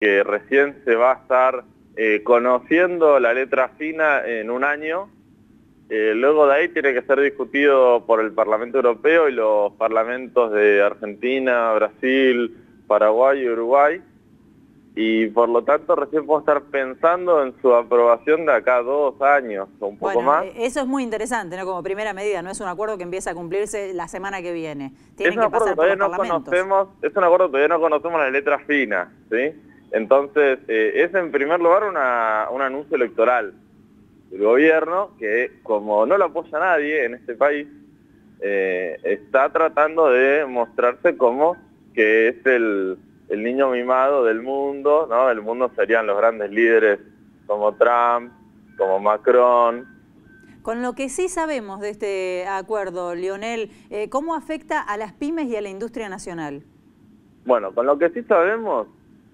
que recién se va a estar conociendo la letra fina en un año. Luego de ahí tiene que ser discutido por el Parlamento Europeo y los parlamentos de Argentina, Brasil, Paraguay y Uruguay. Y por lo tanto recién puedo estar pensando en su aprobación de acá a 2 años o un poco Bueno, más. eso es muy interesante, ¿no? Como primera medida, no es un acuerdo que empieza a cumplirse la semana que viene. Es Tienen un que acuerdo que pasar por todavía los no parlamentos. conocemos, es un acuerdo que todavía no conocemos la letra fina, ¿sí? Entonces, es en primer lugar un anuncio electoral del gobierno que, como no lo apoya nadie en este país, está tratando de mostrarse como que es el niño mimado del mundo, ¿no? El mundo serían los grandes líderes como Trump, como Macron. Con lo que sí sabemos de este acuerdo, Lionel, ¿cómo afecta a las pymes y a la industria nacional? Bueno, con lo que sí sabemos,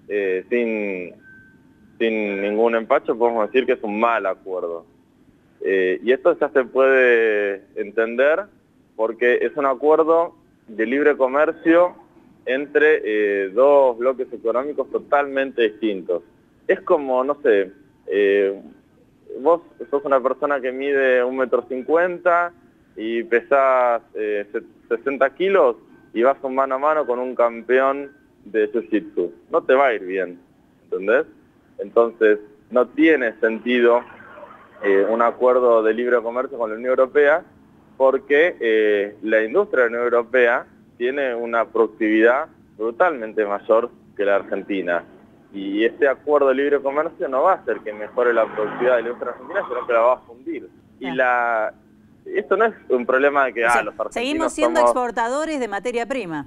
sin ningún empacho, podemos decir que es un mal acuerdo. Y esto ya se puede entender porque es un acuerdo de libre comercio entre dos bloques económicos totalmente distintos. Es como, no sé, vos sos una persona que mide 1,50 m y pesás 60 kilos y vas un mano a mano con un campeón de jiu-jitsu. No te va a ir bien, ¿entendés? Entonces, no tiene sentido un acuerdo de libre comercio con la Unión Europea porque la industria de la Unión Europea tiene una productividad brutalmente mayor que la Argentina. Y este acuerdo de libre comercio no va a hacer que mejore la productividad de la industria argentina, sino que la va a fundir. Y esto no es un problema de que O sea, los seguimos argentinos siendo somos... exportadores de materia prima.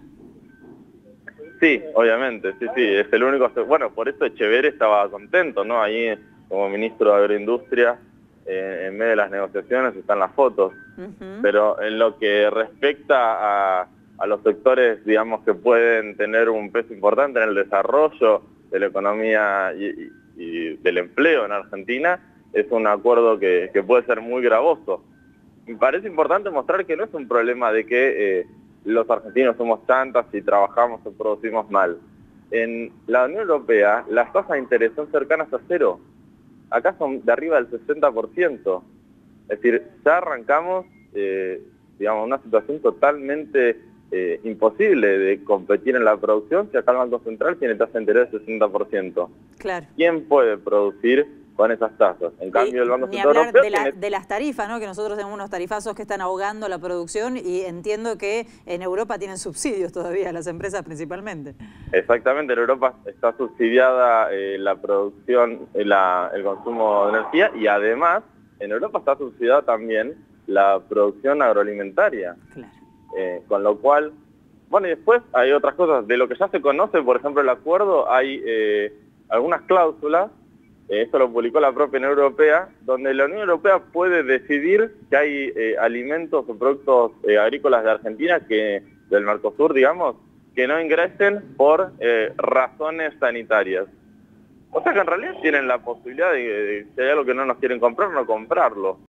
Sí, obviamente, sí, es el único... Bueno, por eso Echeverri estaba contento, ¿no? Ahí como ministro de Agroindustria, en medio de las negociaciones están las fotos. Pero en lo que respecta a los sectores, digamos, que pueden tener un peso importante en el desarrollo de la economía y del empleo en Argentina, es un acuerdo que puede ser muy gravoso. Me parece importante mostrar que no es un problema de que los argentinos somos chantas y trabajamos o producimos mal. En la Unión Europea las tasas de interés son cercanas a cero. Acá son de arriba del 60%. Es decir, ya arrancamos, digamos, una situación totalmente imposible de competir en la producción si acá el Banco Central tiene tasa de interés del 60%. Claro. ¿Quién puede producir con esas tasas? En cambio, el Banco Ni Central hablar Europeo tiene... de las tarifas, ¿no? Que nosotros tenemos unos tarifazos que están ahogando la producción y entiendo que en Europa tienen subsidios todavía, las empresas principalmente. Exactamente, en Europa está subsidiada la producción, el consumo de energía y además en Europa está subsidiada también la producción agroalimentaria. Claro. Con lo cual, bueno, y después hay otras cosas. De lo que ya se conoce, por ejemplo, el acuerdo, hay algunas cláusulas, esto lo publicó la propia Unión Europea, donde la Unión Europea puede decidir que hay alimentos o productos agrícolas de Argentina, del Mercosur, digamos, que no ingresen por razones sanitarias. O sea que en realidad tienen la posibilidad de si hay algo que no nos quieren comprar, no comprarlo.